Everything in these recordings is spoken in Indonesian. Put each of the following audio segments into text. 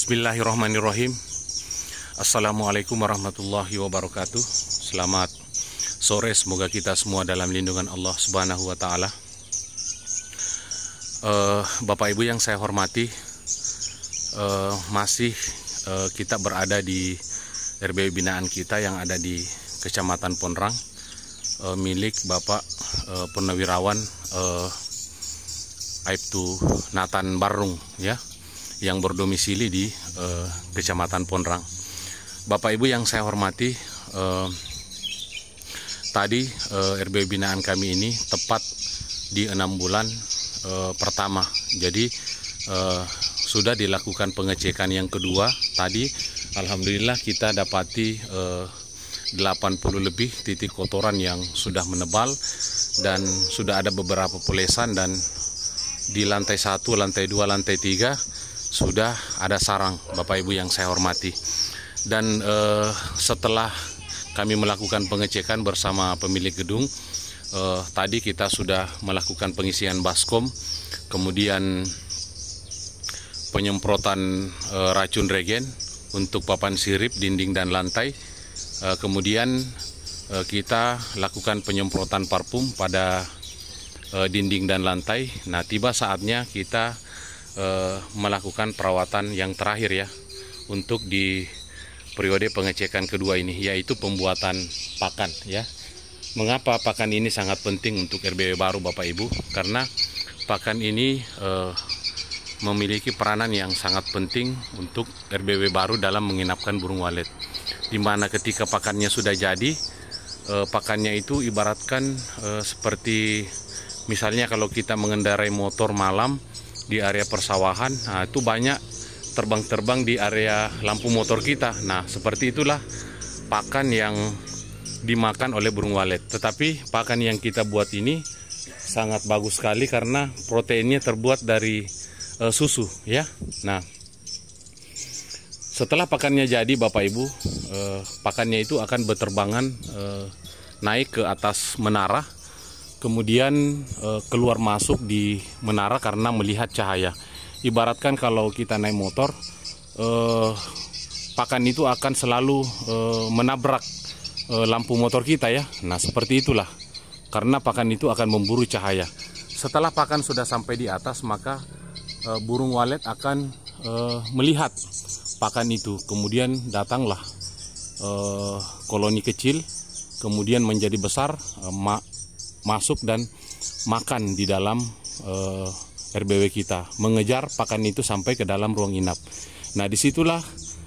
Bismillahirrahmanirrahim. Assalamualaikum warahmatullahi wabarakatuh. Selamat sore, semoga kita semua dalam lindungan Allah Subhanahu wa Ta'ala. Bapak Ibu yang saya hormati, masih kita berada di RBW binaan kita yang ada di Kecamatan Ponrang, milik Bapak Purnawirawan Aibtu Nathan Barung, ya, yang berdomisili di Kecamatan Ponrang. Bapak Ibu yang saya hormati, tadi RBW binaan kami ini tepat di 6 bulan pertama. Jadi sudah dilakukan pengecekan yang kedua. Tadi alhamdulillah kita dapati 80 lebih titik kotoran yang sudah menebal, dan sudah ada beberapa polesan, dan di lantai 1, lantai 2, lantai 3 sudah ada sarang, Bapak Ibu yang saya hormati. Dan setelah kami melakukan pengecekan bersama pemilik gedung, tadi kita sudah melakukan pengisian baskom, kemudian penyemprotan racun regen untuk papan sirip, dinding dan lantai. Kemudian kita lakukan penyemprotan parfum pada dinding dan lantai. Nah, tiba saatnya kita melakukan perawatan yang terakhir, ya, untuk di periode pengecekan kedua ini, yaitu pembuatan pakan, ya. Mengapa pakan ini sangat penting untuk RBW baru, Bapak Ibu? Karena pakan ini memiliki peranan yang sangat penting untuk RBW baru dalam menginapkan burung walet, dimana ketika pakannya sudah jadi, pakannya itu ibaratkan seperti misalnya kalau kita mengendarai motor malam di area persawahan, nah itu banyak terbang-terbang di area lampu motor kita. Nah, seperti itulah pakan yang dimakan oleh burung walet. Tetapi pakan yang kita buat ini sangat bagus sekali karena proteinnya terbuat dari susu, ya. Nah, setelah pakannya jadi, Bapak Ibu, pakannya itu akan berterbangan naik ke atas menara, kemudian keluar masuk di menara karena melihat cahaya. Ibaratkan kalau kita naik motor, pakan itu akan selalu menabrak lampu motor kita, ya. Nah, seperti itulah, karena pakan itu akan memburu cahaya. Setelah pakan sudah sampai di atas, maka burung walet akan melihat pakan itu. Kemudian datanglah koloni kecil, kemudian menjadi besar, masuk dan makan di dalam RBW kita, mengejar pakan itu sampai ke dalam ruang inap. Nah, disitulah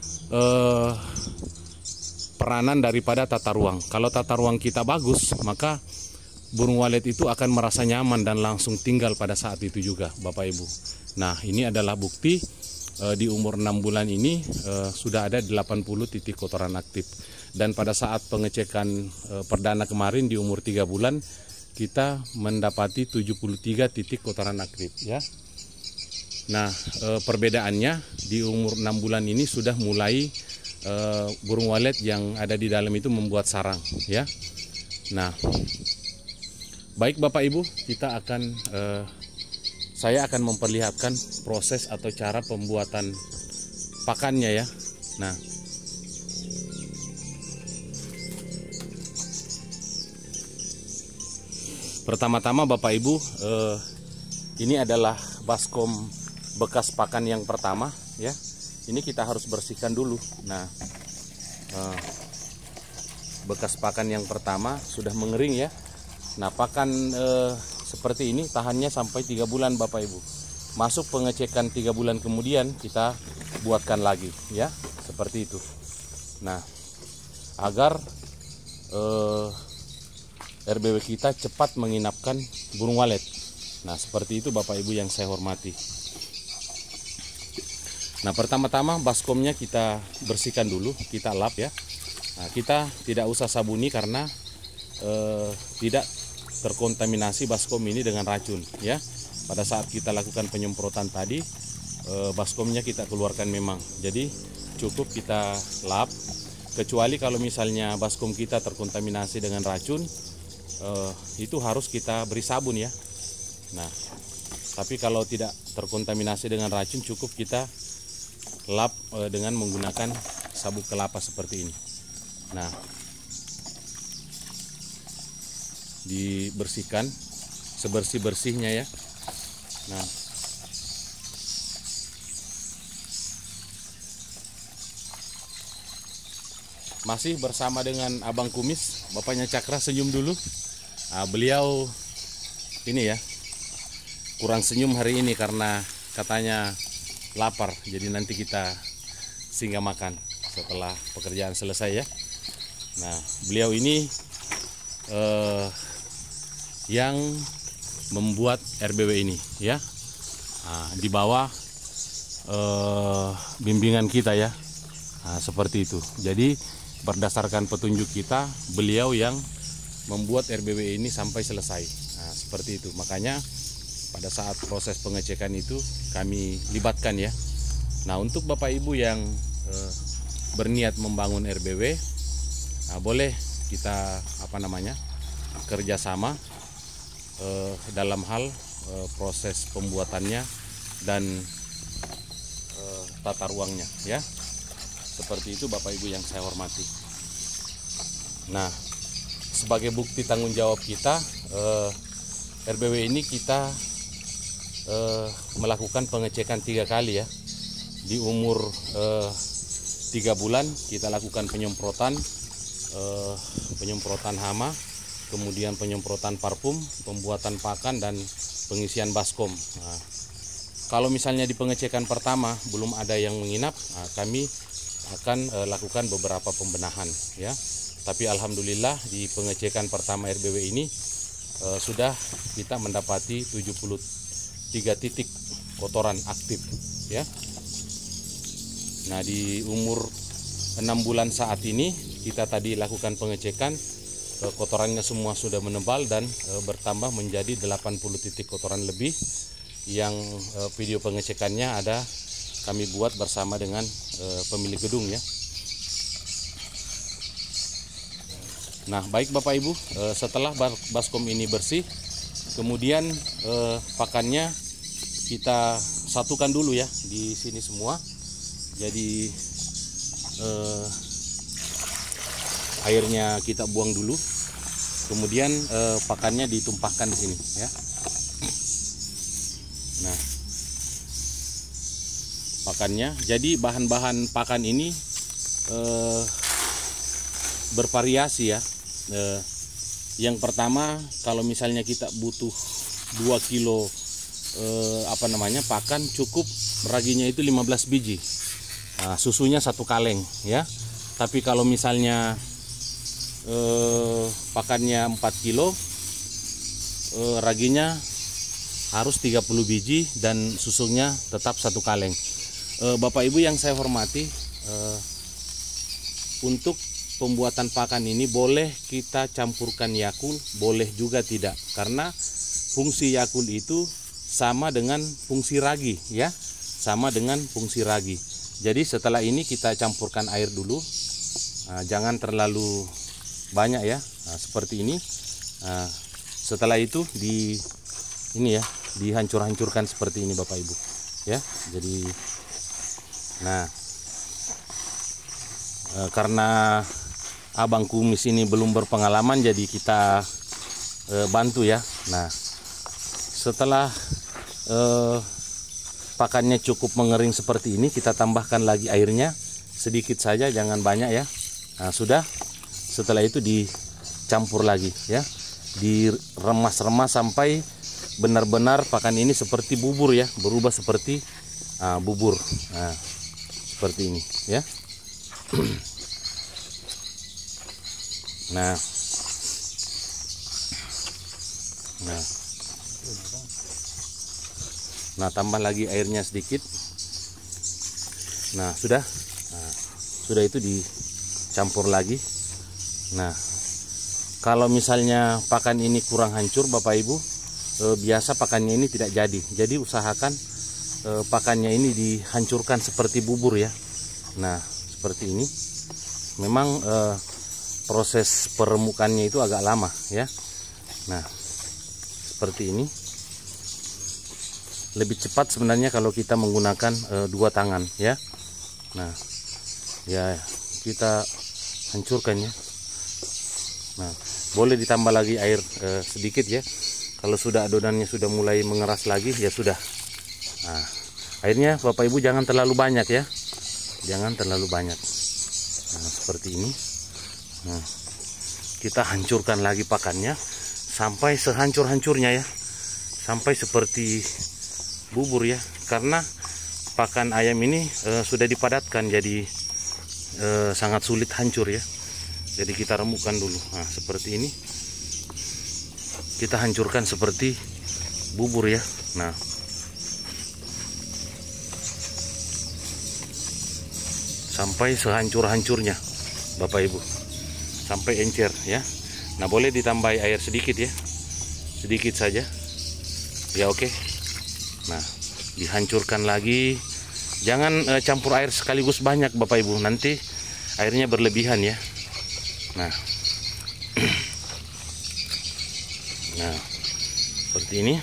peranan daripada tata ruang. Kalau tata ruang kita bagus, maka burung walet itu akan merasa nyaman dan langsung tinggal pada saat itu juga, Bapak Ibu. Nah, ini adalah bukti di umur 6 bulan ini sudah ada 80 titik kotoran aktif. Dan pada saat pengecekan perdana kemarin di umur 3 bulan, kita mendapati 73 titik kotoran aktif, ya. Nah, perbedaannya di umur 6 bulan ini sudah mulai burung walet yang ada di dalam itu membuat sarang, ya. Nah, baik Bapak Ibu, kita akan saya akan memperlihatkan proses atau cara pembuatan pakannya, ya. Nah, pertama-tama Bapak Ibu, ini adalah baskom bekas pakan yang pertama, ya. Ini kita harus bersihkan dulu. Nah, bekas pakan yang pertama sudah mengering, ya. Nah, pakan seperti ini tahannya sampai 3 bulan, Bapak Ibu. Masuk pengecekan 3 bulan kemudian kita buatkan lagi, ya, seperti itu. Nah, agar RBW kita cepat menginapkan burung walet. Nah, seperti itu Bapak Ibu yang saya hormati. Nah, pertama-tama baskomnya kita bersihkan dulu, kita lap, ya. Nah, kita tidak usah sabuni karena tidak terkontaminasi baskom ini dengan racun, ya. Pada saat kita lakukan penyemprotan tadi, baskomnya kita keluarkan memang. Jadi cukup kita lap, kecuali kalau misalnya baskom kita terkontaminasi dengan racun, itu harus kita beri sabun, ya. Nah, tapi kalau tidak terkontaminasi dengan racun, cukup kita lap dengan menggunakan sabuk kelapa seperti ini. Nah, dibersihkan sebersih-bersihnya ya. Nah, masih bersama dengan Abang Kumis, bapaknya Cakra. Senyum dulu. Beliau ini ya, kurang senyum hari ini karena katanya lapar. Jadi nanti kita singgah makan setelah pekerjaan selesai ya. Nah, beliau ini yang membuat RBW ini ya, di bawah bimbingan kita ya. Seperti itu. Jadi berdasarkan petunjuk kita, beliau yang membuat RBW ini sampai selesai. Seperti itu. Makanya pada saat proses pengecekan itu kami libatkan ya. Nah, untuk Bapak Ibu yang berniat membangun RBW, boleh kita kerjasama dalam hal proses pembuatannya dan tata ruangnya ya. Seperti itu Bapak Ibu yang saya hormati. Nah, sebagai bukti tanggung jawab kita, RBW ini kita melakukan pengecekan 3 kali ya. Di umur 3 bulan kita lakukan penyemprotan hama, kemudian penyemprotan parfum, pembuatan pakan, dan pengisian baskom. Nah, kalau misalnya di pengecekan pertama belum ada yang menginap, kami akan lakukan beberapa pembenahan ya. Tapi alhamdulillah di pengecekan pertama RBW ini sudah kita mendapati 73 titik kotoran aktif ya. Nah, di umur 6 bulan saat ini kita tadi lakukan pengecekan, kotorannya semua sudah menebal dan bertambah menjadi 80 titik kotoran lebih, yang video pengecekannya ada kami buat bersama dengan pemilik gedung ya. Nah, baik Bapak Ibu, setelah baskom ini bersih, kemudian pakannya kita satukan dulu ya di sini semua. Jadi airnya kita buang dulu, kemudian pakannya ditumpahkan di sini ya. Nah, pakannya, jadi bahan-bahan pakan ini bervariasi ya. Yang pertama, kalau misalnya kita butuh 2 kilo pakan, cukup raginya itu 15 biji. Nah, susunya 1 kaleng ya. Tapi kalau misalnya pakannya 4 kilo, raginya harus 30 biji dan susunya tetap 1 kaleng. Bapak Ibu yang saya hormati, untuk pembuatan pakan ini boleh kita campurkan Yakult, boleh juga tidak, karena fungsi Yakult itu sama dengan fungsi ragi ya, sama dengan fungsi ragi. Jadi setelah ini kita campurkan air dulu, jangan terlalu banyak ya, seperti ini. Setelah itu dihancur-hancurkan seperti ini Bapak Ibu ya. Jadi karena Abang Kumis ini belum berpengalaman, jadi kita bantu ya. Nah, setelah pakannya cukup mengering seperti ini, kita tambahkan lagi airnya sedikit saja, jangan banyak ya. Nah, sudah. Setelah itu dicampur lagi ya, diremas-remas sampai benar-benar pakan ini seperti bubur ya, berubah seperti bubur. Nah, seperti ini ya. Nah, tambah lagi airnya sedikit. Nah, sudah itu dicampur lagi. Nah, kalau misalnya pakan ini kurang hancur Bapak Ibu, biasa pakannya ini tidak jadi. Jadi usahakan pakannya ini dihancurkan seperti bubur ya. Nah, seperti ini. Memang proses peremukannya itu agak lama ya. Nah, seperti ini. Lebih cepat sebenarnya kalau kita menggunakan 2 tangan ya. Nah, ya kita hancurkan ya. Nah, boleh ditambah lagi air sedikit ya. Kalau sudah adonannya sudah mulai mengeras lagi ya sudah. Nah, airnya Bapak Ibu jangan terlalu banyak ya. Jangan terlalu banyak. Nah, seperti ini. Nah, kita hancurkan lagi pakannya sampai sehancur-hancurnya ya. Sampai seperti bubur ya. Karena pakan ayam ini sudah dipadatkan jadi sangat sulit hancur ya. Jadi kita remukkan dulu. Nah, seperti ini. Kita hancurkan seperti bubur ya. Nah, sampai sehancur-hancurnya Bapak Ibu, sampai encer ya. Nah, boleh ditambahi air sedikit ya, sedikit saja ya. Oke. Nah, dihancurkan lagi. Jangan campur air sekaligus banyak Bapak Ibu, nanti airnya berlebihan ya. Nah, nah seperti ini.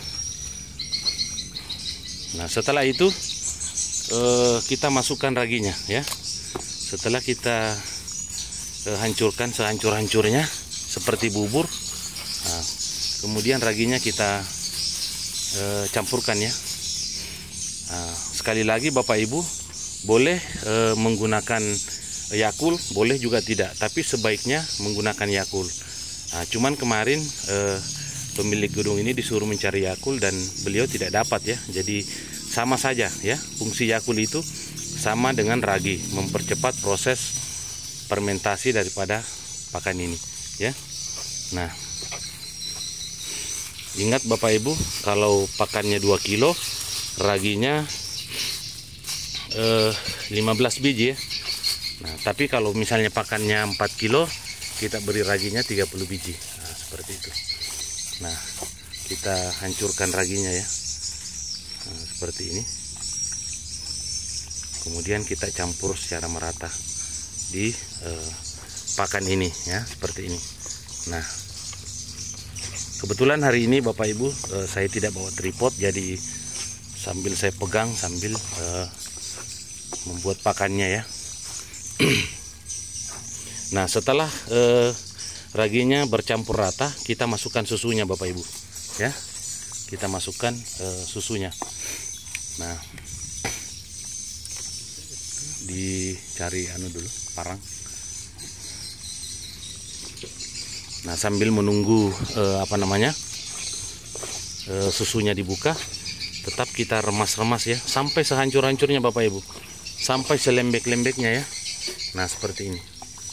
Nah, setelah itu kita masukkan raginya ya. Setelah kita hancurkan sehancur-hancurnya seperti bubur, nah, kemudian raginya kita campurkan ya. Nah, sekali lagi Bapak Ibu boleh menggunakan Yakult, boleh juga tidak, tapi sebaiknya menggunakan Yakult. Nah, cuman kemarin pemilik gedung ini disuruh mencari Yakult dan beliau tidak dapat ya. Jadi sama saja ya, fungsi Yakult itu sama dengan ragi, mempercepat proses fermentasi daripada pakan ini ya. Nah, ingat Bapak Ibu, kalau pakannya 2 kilo, raginya 15 biji ya. Nah, tapi kalau misalnya pakannya 4 kilo, kita beri raginya 30 biji. Nah, seperti itu. Nah, kita hancurkan raginya ya. Nah, seperti ini. Kemudian kita campur secara merata di pakan ini ya, seperti ini. Nah, kebetulan hari ini Bapak Ibu saya tidak bawa tripod, jadi sambil saya pegang sambil membuat pakannya ya. Nah, setelah raginya bercampur rata, kita masukkan susunya Bapak Ibu ya. Kita masukkan susunya. Nah, dicari dulu parang. Nah, sambil menunggu susunya dibuka, tetap kita remas-remas ya sampai sehancur-hancurnya Bapak Ibu, sampai selembek-lembeknya ya. Nah, seperti ini.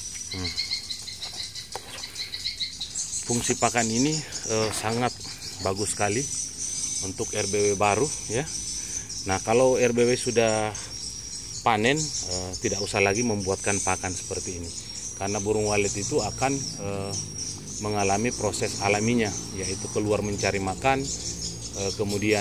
Fungsi pakan ini sangat bagus sekali untuk RBW baru ya. Nah, kalau RBW sudah panen, tidak usah lagi membuatkan pakan seperti ini, karena burung walet itu akan mengalami proses alaminya, yaitu keluar mencari makan, kemudian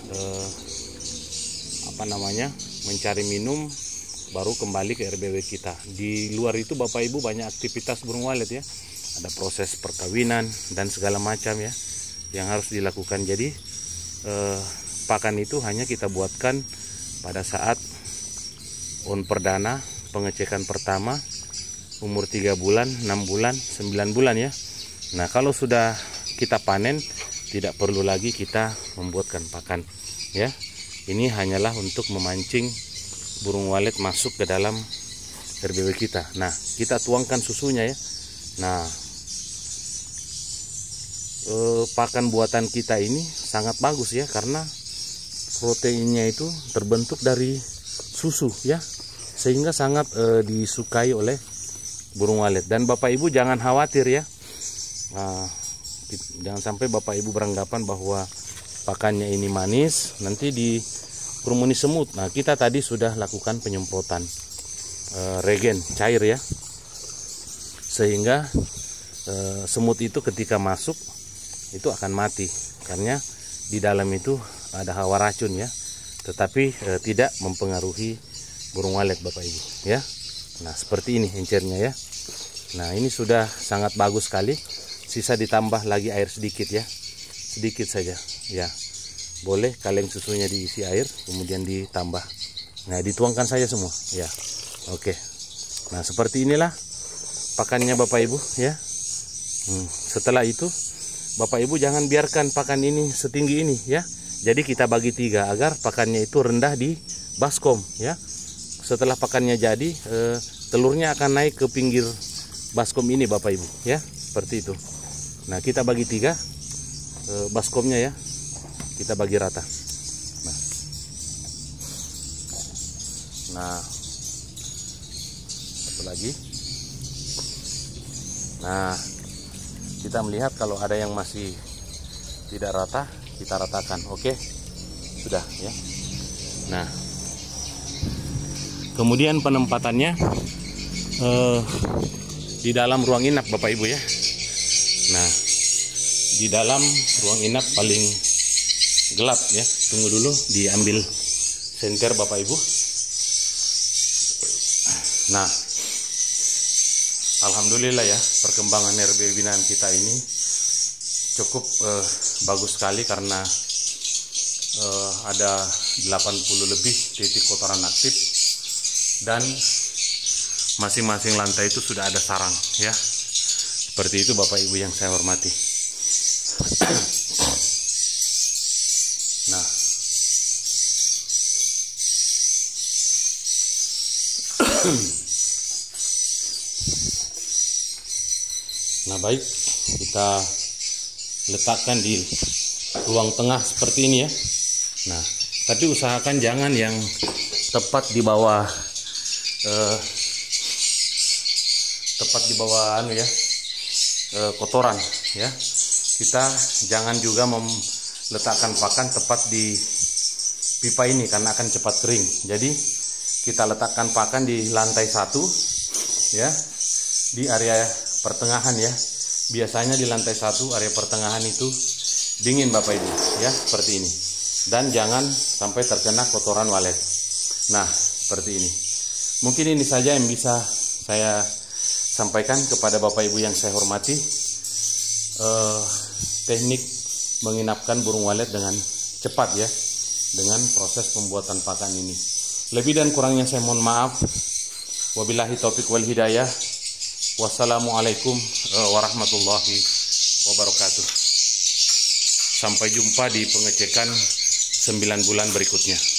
mencari minum, baru kembali ke RBW kita. Di luar itu Bapak Ibu banyak aktivitas burung walet ya, ada proses perkawinan dan segala macam ya yang harus dilakukan. Jadi pakan itu hanya kita buatkan pada saat on perdana, pengecekan pertama, umur 3 bulan, 6 bulan, 9 bulan ya. Nah, kalau sudah kita panen, tidak perlu lagi kita membuatkan pakan ya. Ini hanyalah untuk memancing burung walet masuk ke dalam RBW kita. Nah, kita tuangkan susunya ya. Nah, pakan buatan kita ini sangat bagus ya, karena proteinnya itu terbentuk dari susu ya, sehingga sangat disukai oleh burung walet. Dan Bapak Ibu jangan khawatir ya. Nah, jangan sampai Bapak Ibu beranggapan bahwa pakannya ini manis, nanti dikerumuni semut. Nah, kita tadi sudah lakukan penyemprotan regen cair ya, sehingga semut itu ketika masuk itu akan mati, karena di dalam itu ada hawa racun ya, tetapi tidak mempengaruhi burung walet Bapak Ibu ya. Nah, seperti ini encernya ya. Nah, ini sudah sangat bagus sekali. Sisa ditambah lagi air sedikit ya, sedikit saja ya. Boleh kaleng susunya diisi air, kemudian ditambah Nah, dituangkan saja semua ya. Oke. Nah, seperti inilah pakannya Bapak Ibu ya. Setelah itu Bapak Ibu jangan biarkan pakan ini setinggi ini ya. Jadi kita bagi 3 agar pakannya itu rendah di baskom ya. Setelah pakannya jadi, telurnya akan naik ke pinggir baskom ini Bapak Ibu ya, seperti itu. Nah, kita bagi 3 baskomnya ya, kita bagi rata. Nah, satu lagi. Nah, kita melihat kalau ada yang masih tidak rata, kita ratakan. Oke, sudah ya. Nah, kemudian penempatannya di dalam ruang inap Bapak Ibu ya. Nah, di dalam ruang inap paling gelap ya. Tunggu dulu, diambil senter Bapak Ibu. Nah, alhamdulillah ya, perkembangan RB binaan kita ini cukup bagus sekali karena ada 80 lebih titik kotoran aktif dan masing-masing lantai itu sudah ada sarang ya. Seperti itu Bapak Ibu yang saya hormati. Nah, nah baik, kita letakkan di ruang tengah seperti ini ya. Nah, tapi usahakan jangan yang tepat di bawah kotoran ya. Kita jangan juga meletakkan pakan tepat di pipa ini karena akan cepat kering. Jadi kita letakkan pakan di lantai 1 ya, di area pertengahan ya. Biasanya di lantai 1 area pertengahan itu dingin Bapak Ibu ya, seperti ini. Dan jangan sampai terkena kotoran walet. Nah, seperti ini. Mungkin ini saja yang bisa saya sampaikan kepada Bapak Ibu yang saya hormati. Teknik menginapkan burung walet dengan cepat ya, dengan proses pembuatan pakan ini. Lebih dan kurangnya saya mohon maaf. Wabillahi taufik wal hidayah. Wassalamualaikum warahmatullahi wabarakatuh. Sampai jumpa di pengecekan 9 bulan berikutnya.